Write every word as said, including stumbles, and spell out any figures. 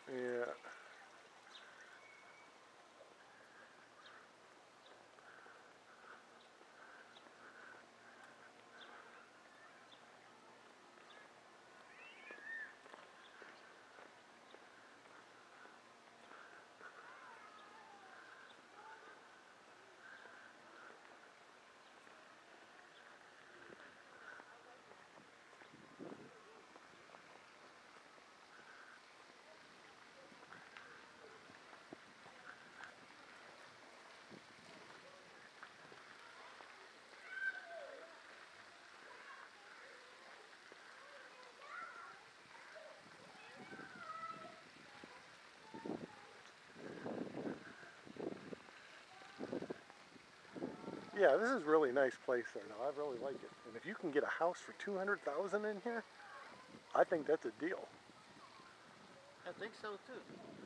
Yeah. Yeah, this is a really nice place there now. I really like it. And if you can get a house for two hundred thousand dollars in here, I think that's a deal. I think so too.